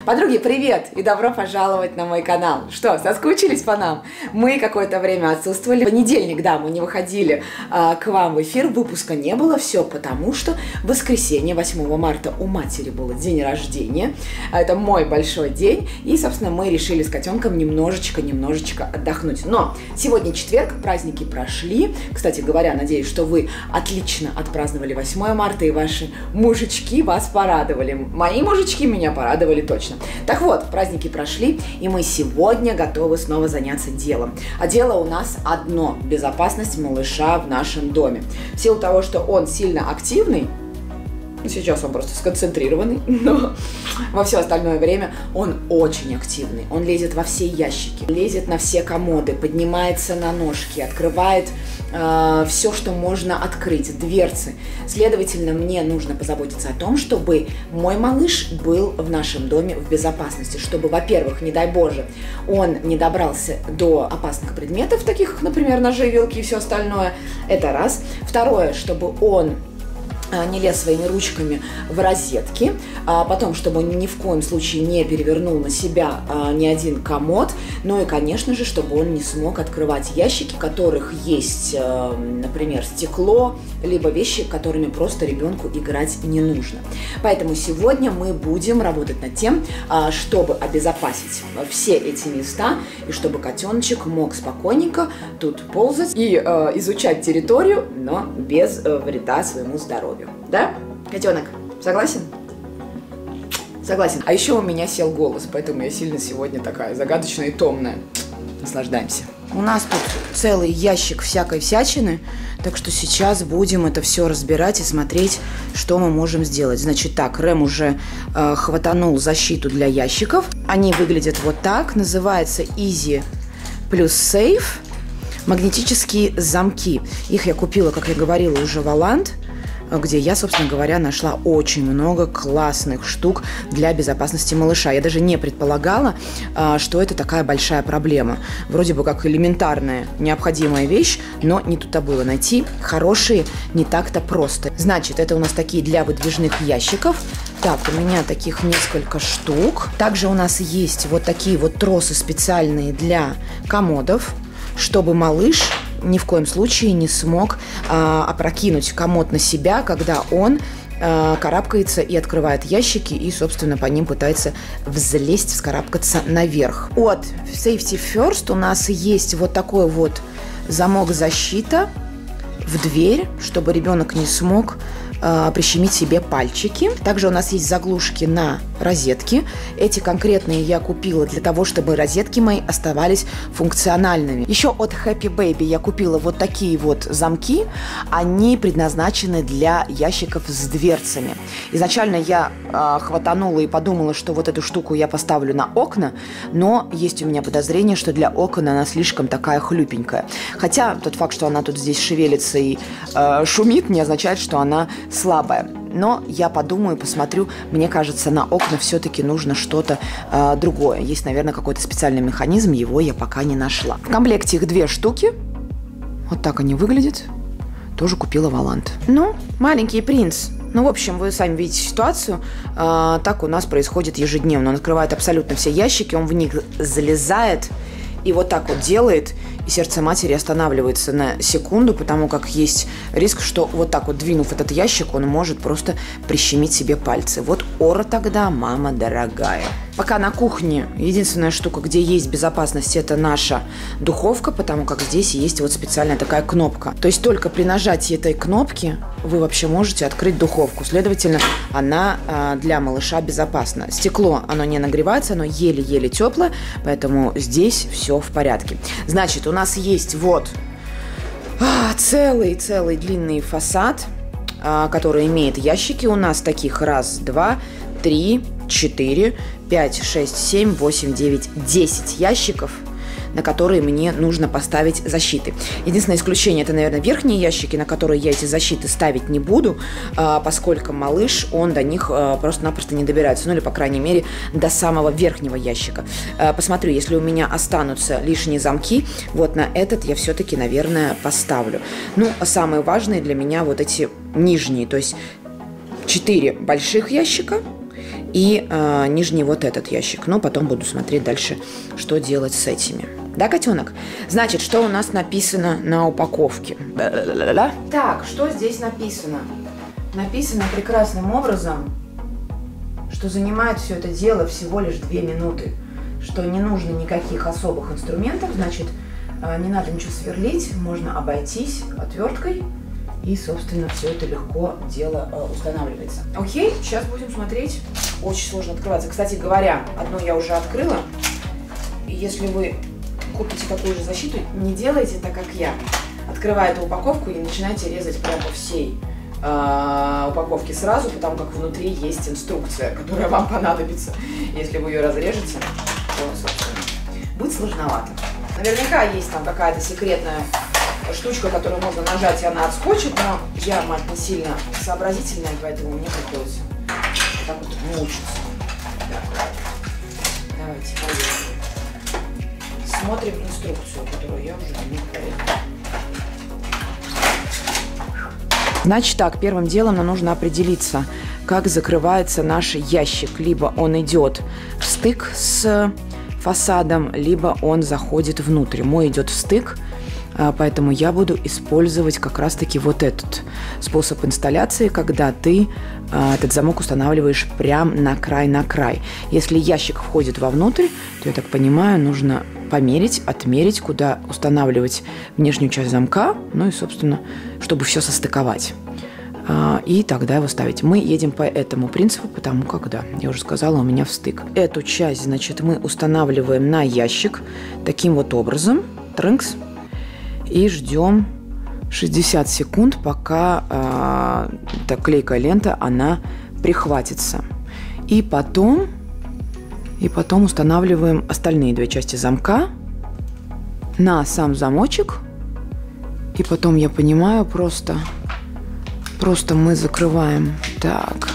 Подруги, привет и добро пожаловать на мой канал. Что, соскучились по нам? Мы какое-то время отсутствовали. В понедельник, да, мы не выходили к вам в эфир, выпуска не было, все потому что в воскресенье, 8 марта, у матери был день рождения. Это мой большой день, и, собственно, мы решили с котенком немножечко отдохнуть. Но сегодня четверг, праздники прошли. Кстати говоря, надеюсь, что вы отлично отпраздновали 8 марта, и ваши мужички вас порадовали. Мои мужички меня порадовали точно. Так вот, праздники прошли, и мы сегодня готовы снова заняться делом. А дело у нас одно – безопасность малыша в нашем доме. В силу того, что он сильно активный, сейчас он просто сконцентрированный, но во все остальное время он очень активный. Он лезет во все ящики, лезет на все комоды, поднимается на ножки, открывает все, что можно открыть, дверцы. Следовательно, мне нужно позаботиться о том, чтобы мой малыш был в нашем доме в безопасности, чтобы, во-первых, не дай Боже, он не добрался до опасных предметов, таких как, например, ножи, вилки и все остальное. Это раз. Второе, чтобы он не лез своими ручками в розетки, потом, чтобы он ни в коем случае не перевернул на себя ни один комод, ну и, конечно же, чтобы он не смог открывать ящики, в которых есть, например, стекло, либо вещи, которыми просто ребенку играть не нужно. Поэтому сегодня мы будем работать над тем, чтобы обезопасить все эти места, и чтобы котеночек мог спокойненько тут ползать и изучать территорию, но без вреда своему здоровью. Да, котенок, согласен? Согласен. А еще у меня сел голос, поэтому я сильно сегодня такая загадочная и томная. Наслаждаемся. У нас тут целый ящик всякой всячины, так что сейчас будем это все разбирать и смотреть, что мы можем сделать. Значит так, Рэм уже хватанул защиту для ящиков. Они выглядят вот так, называется Easy плюс Safe. Магнетические замки. Их я купила, как я говорила, уже в Аланд, где я, собственно говоря, нашла очень много классных штук для безопасности малыша. Я даже не предполагала, что это такая большая проблема. Вроде бы как элементарная, необходимая вещь, но не тут-то было. Найти хорошие не так-то просто. Значит, это у нас такие для выдвижных ящиков. Так, у меня таких несколько штук. Также у нас есть вот такие вот тросы специальные для комодов, чтобы малыш ни в коем случае не смог опрокинуть комод на себя, когда он карабкается и открывает ящики и, собственно, по ним пытается взлезть, вскарабкаться наверх. От Safety First у нас есть вот такой вот замок-защита в дверь, чтобы ребенок не смог прищемить себе пальчики. Также у нас есть заглушки на розетки. Эти конкретные я купила для того, чтобы розетки мои оставались функциональными. Еще от Happy Baby я купила вот такие вот замки. Они предназначены для ящиков с дверцами. Изначально я хватанула и подумала, что вот эту штуку я поставлю на окна, но есть у меня подозрение, что для окон она слишком такая хлюпенькая. Хотя тот факт, что она тут здесь шевелится и шумит, не означает, что она слабая. Но я подумаю, посмотрю. Мне кажется, на окна все-таки нужно что-то другое. Есть, наверное, какой-то специальный механизм. Его я пока не нашла. В комплекте их 2 штуки. Вот так они выглядят. Тоже купила в Аланд. Ну, маленький принц. Ну, в общем, вы сами видите ситуацию. Так у нас происходит ежедневно. Он открывает абсолютно все ящики, он в них залезает и вот так вот делает, и сердце матери останавливается на секунду, потому как есть риск, что вот так вот, двинув этот ящик, он может просто прищемить себе пальцы. Вот ора тогда, мама дорогая. Пока на кухне единственная штука, где есть безопасность, это наша духовка, потому как здесь есть вот специальная такая кнопка. То есть только при нажатии этой кнопки вы вообще можете открыть духовку. Следовательно, она для малыша безопасна. Стекло, оно не нагревается, оно еле-еле теплое, поэтому здесь все в порядке. Значит, у нас есть вот целый длинный фасад, который имеет ящики. У нас таких 1, 2, 3, 4, 5, 6, 7, 8, 9, 10 ящиков, на которые мне нужно поставить защиты. Единственное исключение – это, наверное, верхние ящики, на которые я эти защиты ставить не буду, поскольку малыш, он до них просто-напросто не добирается. Ну или, по крайней мере, до самого верхнего ящика. Посмотрю, если у меня останутся лишние замки, вот на этот я все-таки, наверное, поставлю. Ну, самые важные для меня вот эти нижние, то есть 4 больших ящика и нижний вот этот ящик. Но потом буду смотреть дальше, что делать с этими. Да, котенок? Значит, что у нас написано на упаковке? Так, что здесь написано? Написано прекрасным образом, что занимает все это дело всего лишь 2 минуты. Что не нужно никаких особых инструментов, значит, не надо ничего сверлить, можно обойтись отверткой. И, собственно, все это легко дело устанавливается. Окей, сейчас будем смотреть. Очень сложно открываться. Кстати говоря, одно я уже открыла. И если вы купите такую же защиту, не делайте так, как я. Открывая эту упаковку и начинайте резать прямо по всей упаковке сразу, потому как внутри есть инструкция, которая вам понадобится. Если вы ее разрежете, то, собственно, будет сложновато. Наверняка есть там какая-то секретная штучка, которую можно нажать, и она отскочит, но я, мать, не сильно сообразительная, поэтому мне приходится вот так вот мучиться. Так. Давайте поехали. Смотрим инструкцию, которую я уже не проверила. Значит так, первым делом нам нужно определиться, как закрывается наш ящик. Либо он идет в стык с фасадом, либо он заходит внутрь. Мой идет в стык, поэтому я буду использовать как раз-таки вот этот способ инсталляции, когда ты этот замок устанавливаешь прям на край. Если ящик входит вовнутрь, то, я так понимаю, нужно померить, отмерить, куда устанавливать внешнюю часть замка, ну и, собственно, чтобы все состыковать. И тогда его ставить. Мы едем по этому принципу, потому как, да, я уже сказала, у меня в стык. Эту часть, значит, мы устанавливаем на ящик таким вот образом. Трынкс. И ждем 60 секунд, пока эта клейкая лента, она прихватится. И потом устанавливаем остальные 2 части замка на сам замочек. И потом, я понимаю, просто мы закрываем. Так.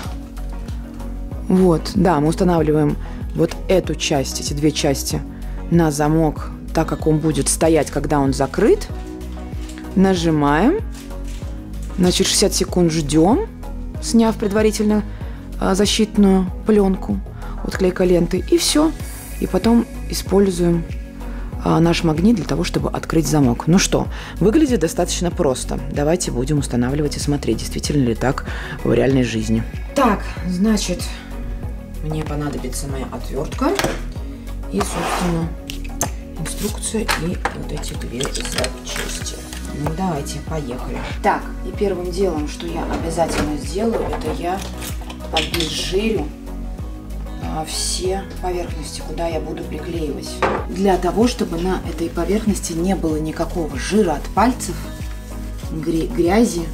Вот, да, мы устанавливаем вот эту часть, эти 2 части на замок, так как он будет стоять, когда он закрыт. Нажимаем. Значит, 60 секунд ждем, сняв предварительно защитную пленку от клейкой ленты. И все. И потом используем наш магнит для того, чтобы открыть замок. Ну что, выглядит достаточно просто. Давайте будем устанавливать и смотреть, действительно ли так в реальной жизни. Так, значит, мне понадобится моя отвертка и, собственно, инструкция и вот эти 2 запчасти. Ну, давайте, поехали. Так, и первым делом, что я обязательно сделаю, это я обезжирю все поверхности, куда я буду приклеивать. Для того, чтобы на этой поверхности не было никакого жира от пальцев, грязи.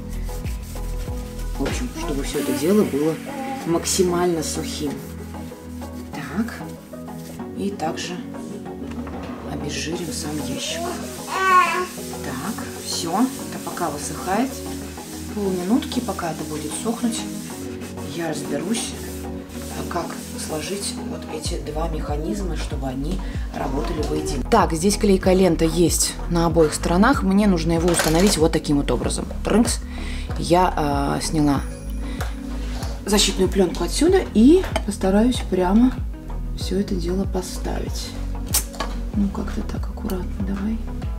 В общем, чтобы все это дело было максимально сухим. Так. И также обезжирим сам ящик. Так, все. Это пока высыхает. Полминутки, пока это будет сохнуть, я разберусь, как сложить вот эти 2 механизма, чтобы они работали воедино. Так, здесь клейкая лента есть на обоих сторонах. Мне нужно его установить вот таким вот образом. Трынкс. Я сняла защитную пленку отсюда и постараюсь прямо все это дело поставить. Ну, как-то так аккуратно, давай.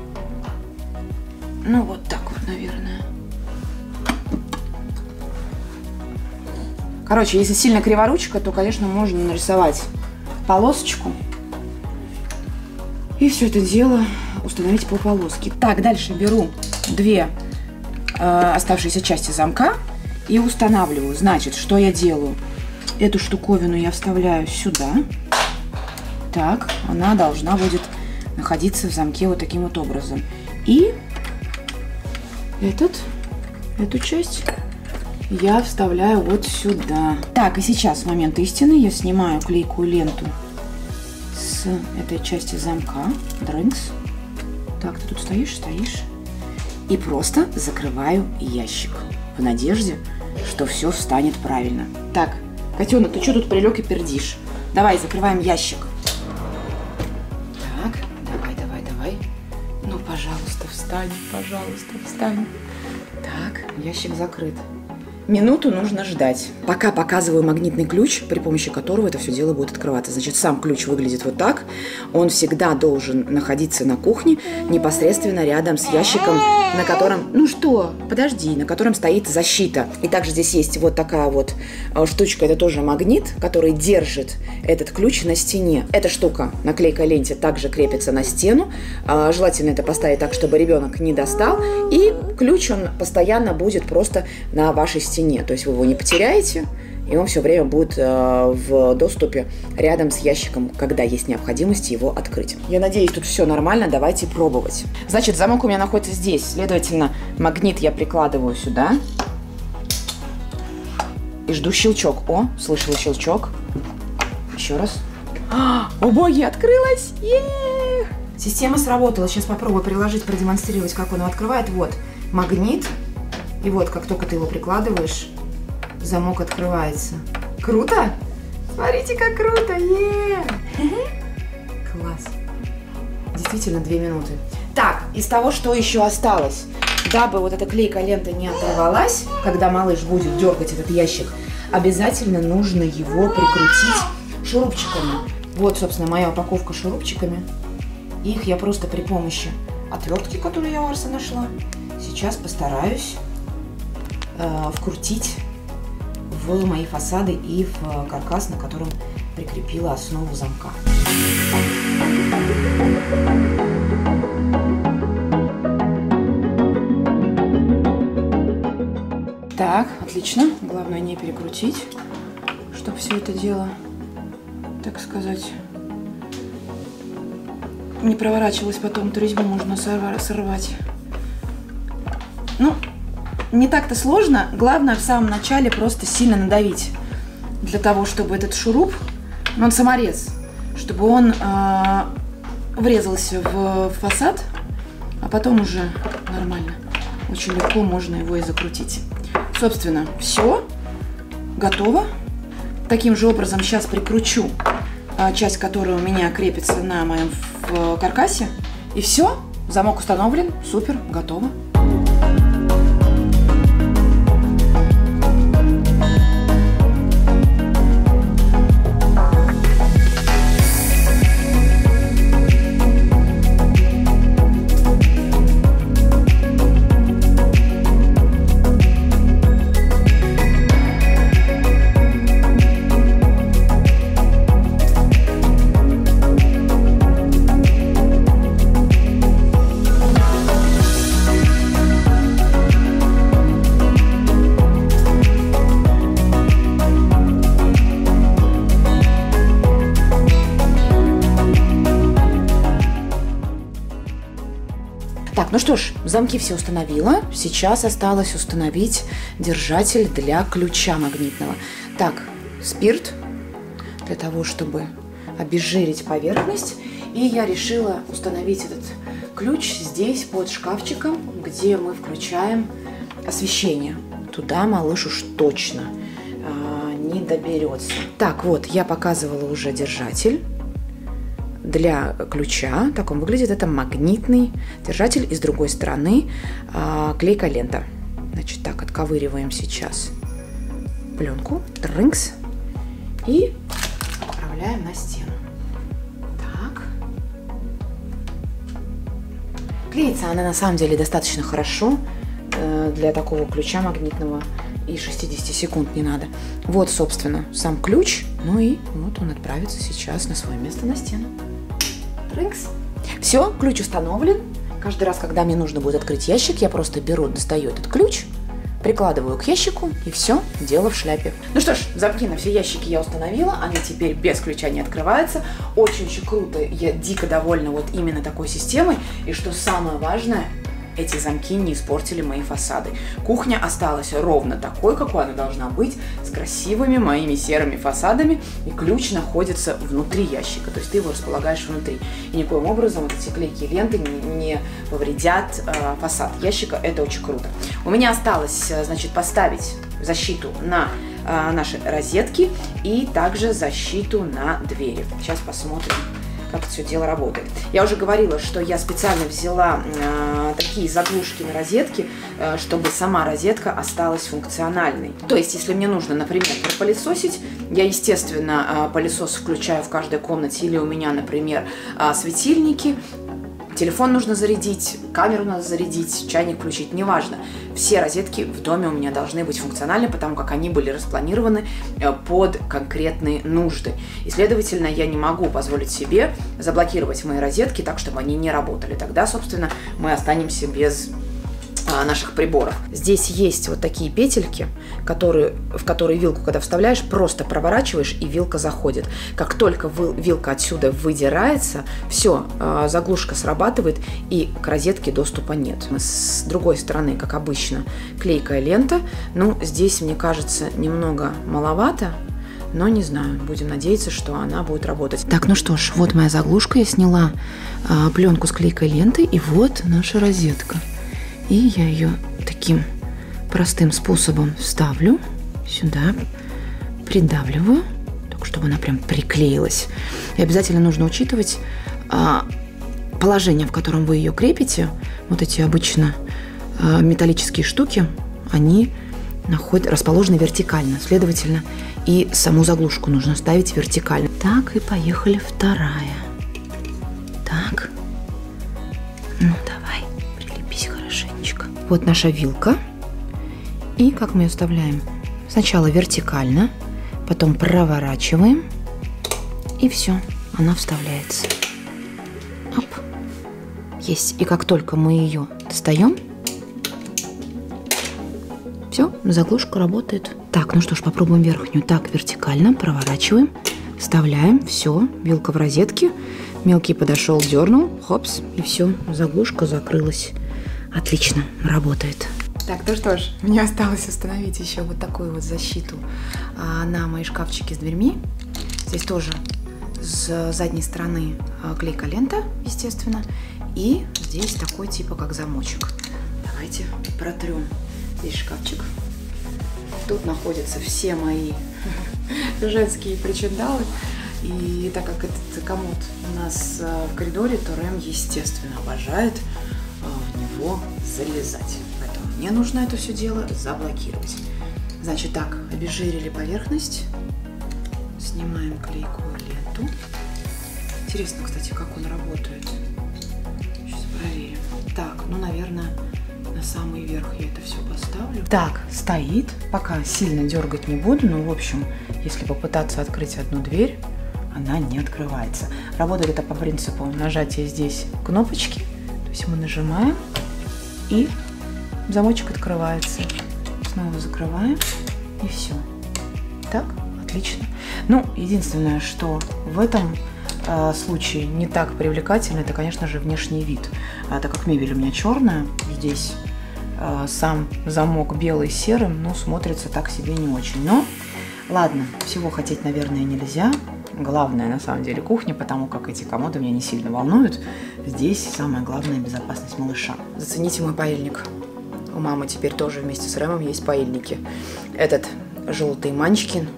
Ну, вот так вот, наверное. Короче, если сильно криворучка, то, конечно, можно нарисовать полосочку. И все это дело установить по полоске. Так, дальше беру 2 оставшиеся части замка и устанавливаю. Значит, что я делаю? Эту штуковину я вставляю сюда. Так, она должна будет находиться в замке вот таким вот образом. И эту часть я вставляю вот сюда. Так, и сейчас, в момент истины, я снимаю клейкую ленту с этой части замка. Дрынкс. Так, ты тут стоишь? И просто закрываю ящик в надежде, что все встанет правильно. Так, котенок, ты что тут прилег и пердишь? Давай, закрываем ящик. Так, давай. Ну, пожалуйста, встань, пожалуйста, встань. Так, ящик закрыт. минуту нужно ждать. Пока показываю магнитный ключ, при помощи которого это все дело будет открываться. Значит, сам ключ выглядит вот так. Он всегда должен находиться на кухне, непосредственно рядом с ящиком, на котором... Ну что? Подожди, на котором стоит защита. И также здесь есть вот такая вот штучка, это тоже магнит, который держит этот ключ на стене. Эта штука на клейкой ленте также крепится на стену. Желательно это поставить так, чтобы ребенок не достал. И ключ, он постоянно будет просто на вашей стене. То есть вы его не потеряете, и он все время будет в доступе рядом с ящиком, когда есть необходимость его открыть. Я надеюсь, тут все нормально, давайте пробовать. Значит, замок у меня находится здесь, следовательно, магнит я прикладываю сюда. И жду щелчок. О, слышала щелчок. Еще раз. О боги, открылась! Система сработала. Сейчас попробую приложить, продемонстрировать, как он его открывает. Вот, магнит. И вот, как только ты его прикладываешь, замок открывается. Круто? Смотрите, как круто! Класс. Действительно, 2 минуты. Так, из того, что еще осталось, дабы вот эта клейкая лента не оторвалась, когда малыш будет дергать этот ящик, обязательно нужно его прикрутить шурупчиками. Вот, собственно, моя упаковка с шурупчиками. Их я просто при помощи отвертки, которую я у Арса нашла, сейчас постараюсь вкрутить в мои фасады и в каркас, на котором прикрепила основу замка. Так, отлично. Главное не перекрутить, чтобы все это дело, так сказать, не проворачивалось потом, то резьбу можно сорвать. Ну, не так-то сложно. Главное в самом начале просто сильно надавить для того, чтобы этот шуруп, он саморез, чтобы он врезался в фасад, а потом уже нормально. Очень легко можно его и закрутить. Собственно, все готово. Таким же образом сейчас прикручу часть, которая у меня крепится на моем каркасе. И все, замок установлен, супер, готово. Так, ну что ж, замки все установила. Сейчас осталось установить держатель для ключа магнитного. Так, спирт для того, чтобы обезжирить поверхность. И я решила установить этот ключ здесь, под шкафчиком, где мы включаем освещение. Туда малыш уж точно не доберется. Так, вот, я показывала уже держатель для ключа. Так он выглядит. Это магнитный держатель. И с другой стороны клейкая лента. Значит, так, отковыриваем сейчас пленку. Трынкс. И отправляем на стену. Так. Клеится она на самом деле достаточно хорошо для такого ключа магнитного. И 60 секунд не надо. Вот, собственно, сам ключ. Ну и вот он отправится сейчас на свое место на стену. Трынкс. Все, ключ установлен. Каждый раз, когда мне нужно будет открыть ящик, я просто беру, достаю этот ключ, прикладываю к ящику, и все, дело в шляпе. Ну что ж, замки на все ящики я установила. Они теперь без ключа не открываются. Очень-очень круто. Я дико довольна вот именно такой системой. И что самое важное, эти замки не испортили мои фасады. Кухня осталась ровно такой, какой она должна быть, с красивыми моими серыми фасадами, и ключ находится внутри ящика, то есть ты его располагаешь внутри. И никоим образом вот эти клейкие ленты не повредят фасад ящика, это очень круто. У меня осталось, значит, поставить защиту на наши розетки и также защиту на двери. Сейчас посмотрим, как это все дело работает. Я уже говорила, что я специально взяла такие заглушки на розетки, чтобы сама розетка осталась функциональной. То есть, если мне нужно, например, пропылесосить, я, естественно, пылесос включаю в каждой комнате, или у меня, например, светильники, телефон нужно зарядить, камеру надо зарядить, чайник включить, неважно. Все розетки в доме у меня должны быть функциональны, потому как они были распланированы под конкретные нужды. И, следовательно, я не могу позволить себе заблокировать мои розетки так, чтобы они не работали. Тогда, собственно, мы останемся без наших приборов. Здесь есть вот такие петельки, в которые вилку, когда вставляешь, просто проворачиваешь, и вилка заходит. Как только вилка отсюда выдирается, все, заглушка срабатывает, и к розетке доступа нет. С другой стороны, как обычно, клейкая лента. Ну, здесь, мне кажется, немного маловато, но не знаю, будем надеяться, что она будет работать. Так, ну что ж, вот моя заглушка, я сняла пленку с клейкой лентой, и вот наша розетка. И я ее таким простым способом вставлю сюда, придавливаю, так, чтобы она прям приклеилась. И обязательно нужно учитывать положение, в котором вы ее крепите. Вот эти обычно металлические штуки, они расположены вертикально. Следовательно, и саму заглушку нужно ставить вертикально. Так, и поехали вторая. Так, ну давай. Хорошенечко. Вот наша вилка. И как мы ее вставляем? Сначала вертикально, потом проворачиваем, и все, она вставляется. Оп. Есть. И как только мы ее достаем, все, заглушка работает. Так, ну что ж, попробуем верхнюю. Так, вертикально проворачиваем, вставляем, все, вилка в розетке, мелкий подошел, дернул, хопс, и все, заглушка закрылась. Отлично, работает. Так, ну что ж, мне осталось установить еще вот такую вот защиту на мои шкафчики с дверьми. Здесь тоже с задней стороны клейкая лента, естественно. И здесь такой типа как замочек. Давайте протрем здесь шкафчик. Тут находятся все мои женские причиндалы. И так как этот комод у нас в коридоре, то Рэм, естественно, обожает в него залезать. Поэтому мне нужно это все дело заблокировать. Значит, так, обезжирили поверхность. Снимаем клейкую ленту. Интересно, кстати, как он работает. Сейчас проверим. Так, ну, наверное, на самый верх я это все поставлю. Так, стоит. Пока сильно дергать не буду, но, в общем, если попытаться открыть одну дверь, она не открывается. Работает это по принципу нажатия здесь кнопочки. То есть мы нажимаем, и замочек открывается. Снова закрываем, и все. Так, отлично. Ну, единственное, что в этом случае не так привлекательно, это, конечно же, внешний вид. Так как мебель у меня черная, здесь сам замок белый с серым, ну, смотрится так себе не очень. Но, ладно, всего хотеть, наверное, нельзя. Главное, на самом деле, кухня, потому как эти комоды меня не сильно волнуют. Здесь самое главное — безопасность малыша. Зацените мой паильник. У мамы теперь тоже вместе с Рэмом есть паильники. Этот желтый Манчкин.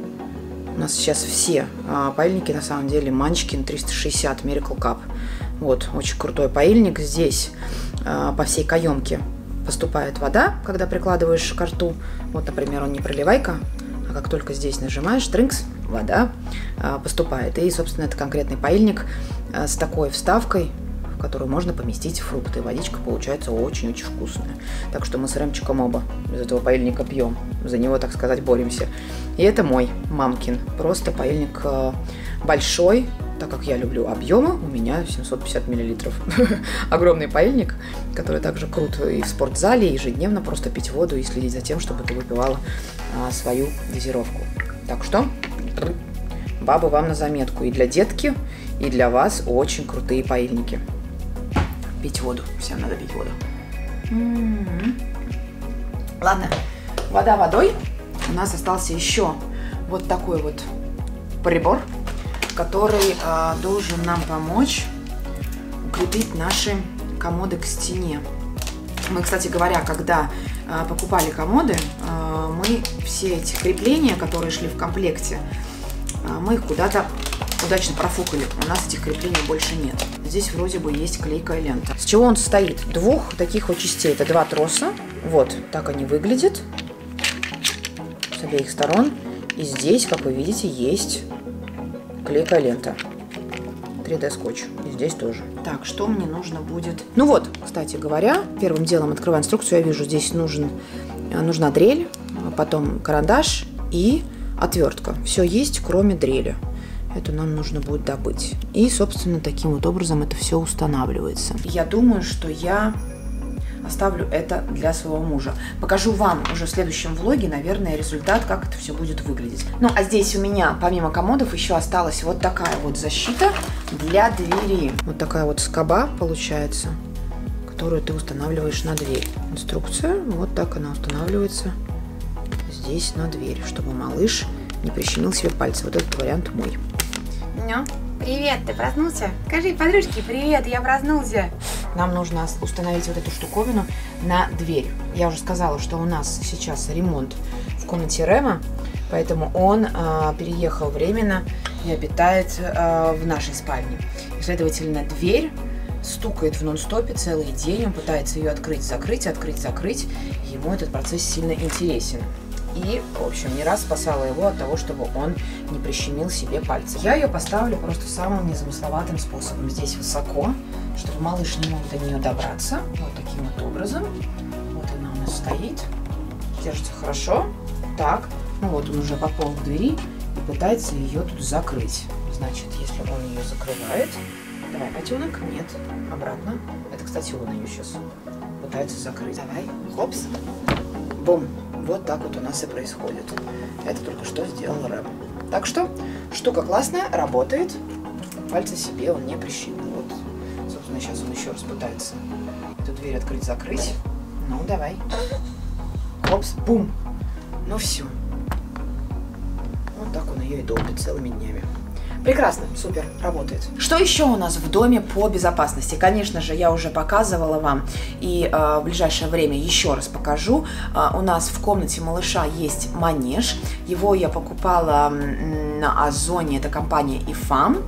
У нас сейчас все паильники, на самом деле, Манчкин 360 Miracle Cup. Вот, очень крутой паильник. Здесь по всей каемке поступает вода, когда прикладываешь к рту. Вот, например, он не проливайка, а как только здесь нажимаешь, тринкс, вода поступает. И, собственно, это конкретный паильник с такой вставкой, в которую можно поместить фрукты. Водичка получается очень-очень вкусная. Так что мы с Рэмчиком оба из этого паильника пьем. За него, так сказать, боремся. И это мой мамкин. Просто паильник большой, так как я люблю объемы, у меня 750 миллилитров. Огромный паильник, который также крут и в спортзале, и ежедневно просто пить воду и следить за тем, чтобы ты выпивала свою газировку. Так что, бабы, вам на заметку. И для детки, и для вас очень крутые паильники. Пить воду. Всем надо пить воду. Ладно, вода водой. У нас остался еще вот такой вот прибор, который должен нам помочь укрепить наши комоды к стене. Мы, кстати говоря, когда покупали комоды, мы все эти крепления, которые шли в комплекте, мы их куда-то удачно профукали. У нас этих креплений больше нет. Здесь вроде бы есть клейкая лента. С чего он состоит? Двух таких вот частей. Это 2 троса. Вот так они выглядят с обеих сторон. И здесь, как вы видите, есть клейкая лента. 3D скотч. И здесь тоже. Так, что мне нужно будет? Ну вот, кстати говоря, первым делом открываю инструкцию. Я вижу, здесь нужна дрель, потом карандаш и отвертка. Все есть, кроме дрели. Это нам нужно будет добыть. И, собственно, таким вот образом это все устанавливается. Я думаю, что я оставлю это для своего мужа. Покажу вам уже в следующем влоге, наверное, результат, как это все будет выглядеть. Ну, а здесь у меня, помимо комодов, еще осталась вот такая вот защита для двери. Вот такая вот скоба получается, которую ты устанавливаешь на дверь. Инструкция, вот так она устанавливается здесь на дверь, чтобы малыш не прищемил себе пальцы. Вот этот вариант мой. Ну, привет, ты проснулся? Скажи подружке привет, я проснулся. Нам нужно установить вот эту штуковину на дверь. Я уже сказала, что у нас сейчас ремонт в комнате Рема, поэтому он переехал временно и обитает в нашей спальне. И, следовательно, дверь стукает в нон-стопе целый день, он пытается ее открыть-закрыть, открыть-закрыть. Ему этот процесс сильно интересен. И, в общем, не раз спасала его от того, чтобы он не прищемил себе пальцы. Я ее поставлю просто самым незамысловатым способом. Здесь высоко, чтобы малыш не мог до нее добраться. Вот таким вот образом. Вот она у нас стоит. Держится хорошо. Так. Ну вот он уже подполз к двери и пытается ее тут закрыть. Значит, если он ее закрывает... Давай, котенок. Нет. Обратно. Это, кстати, он ее сейчас пытается закрыть. Давай. Хопс. Бум. Вот так вот у нас и происходит. Это только что сделал Рэм. Так что, штука классная, работает. Пальцы себе он не прищемил. Вот, собственно, сейчас он еще раз пытается эту дверь открыть-закрыть. Ну, давай. Хопс, бум. Ну, все. Вот так он ее и долбит целыми днями. Прекрасно, супер, работает. Что еще у нас в доме по безопасности? Конечно же, я уже показывала вам, и в ближайшее время еще раз покажу. У нас в комнате малыша есть манеж. Его я покупала на Озоне, это компания IFAM.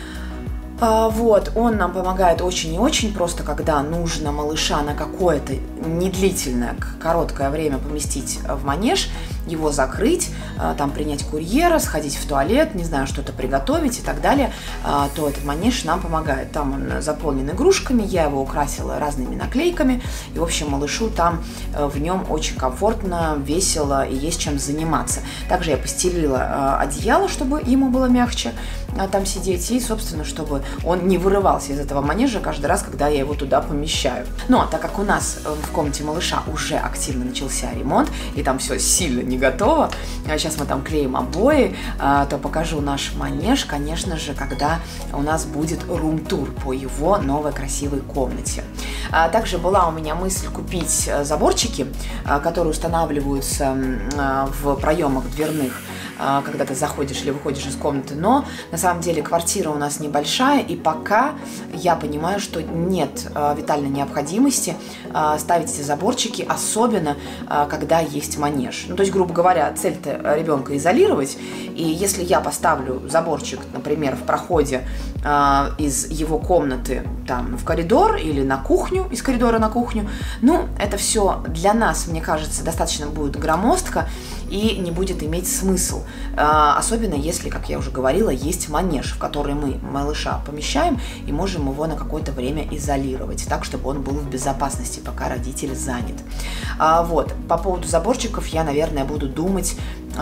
Вот, он нам помогает очень и очень, просто когда нужно малыша на какое-то недлительное, короткое время поместить в манеж, его закрыть, там принять курьера, сходить в туалет, не знаю, что-то приготовить и так далее, то этот манеж нам помогает. Там он заполнен игрушками, я его украсила разными наклейками, и, в общем, малышу там в нем очень комфортно, весело и есть чем заниматься. Также я постелила одеяло, чтобы ему было мягче там сидеть, и, собственно, чтобы он не вырывался из этого манежа каждый раз, когда я его туда помещаю. Но так как у нас в комнате малыша уже активно начался ремонт, и там все сильно не готово, сейчас мы там клеим обои, то покажу наш манеж, конечно же, когда у нас будет рум-тур по его новой красивой комнате. Также была у меня мысль купить заборчики, которые устанавливаются в проемах дверных, когда ты заходишь или выходишь из комнаты, но на самом деле квартира у нас небольшая, и пока я понимаю, что нет витальной необходимости ставить эти заборчики, особенно когда есть манеж. Ну, то есть, грубо говоря, цель-то ребенка изолировать, и если я поставлю заборчик, например, в проходе из его комнаты там в коридор или на кухню, из коридора на кухню, ну, это все для нас, мне кажется, достаточно будет громоздко и не будет иметь смысл. Особенно если, как я уже говорила, есть манеж, в который мы малыша помещаем и можем его на какое-то время изолировать, так, чтобы он был в безопасности, пока родитель занят. Вот. По поводу заборчиков я, наверное, буду думать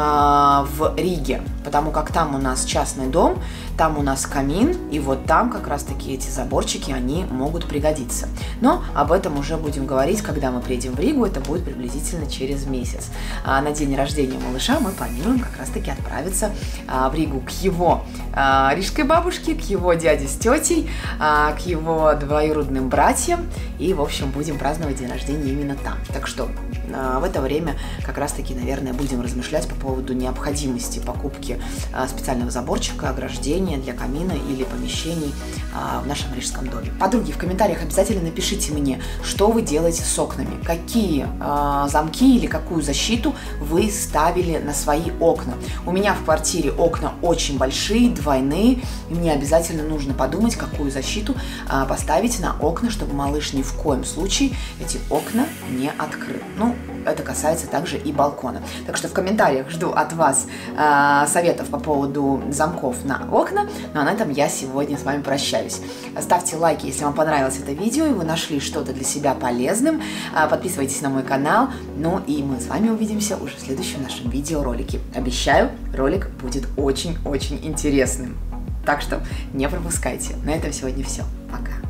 в Риге, потому как там у нас частный дом, там у нас камин, и вот там как раз-таки эти заборчики, они могут пригодиться. Но об этом уже будем говорить, когда мы приедем в Ригу, это будет приблизительно через месяц. На день рождения малыша мы планируем как раз-таки отправиться в Ригу к его рижской бабушке, к его дяде с тетей, к его двоюродным братьям, и, в общем, будем праздновать день рождения именно там. Так что в это время как раз-таки, наверное, будем размышлять по поводу необходимости покупки специального заборчика, ограждения для камина или помещений в нашем рижском доме. Подруги, в комментариях обязательно напишите мне, что вы делаете с окнами, какие замки или какую защиту вы ставили на свои окна. У меня в квартире окна очень большие, двойные, и мне обязательно нужно подумать, какую защиту поставить на окна, чтобы малыш ни в коем случае эти окна не открыл. Ну, это касается также и балкона. Так что в комментариях жду от вас советов по поводу замков на окна. Ну а на этом я сегодня с вами прощаюсь. Ставьте лайки, если вам понравилось это видео, и вы нашли что-то для себя полезным. Подписывайтесь на мой канал. Ну и мы с вами увидимся уже в следующем нашем видеоролике. Обещаю, ролик будет очень-очень интересным. Так что не пропускайте. На этом сегодня все. Пока.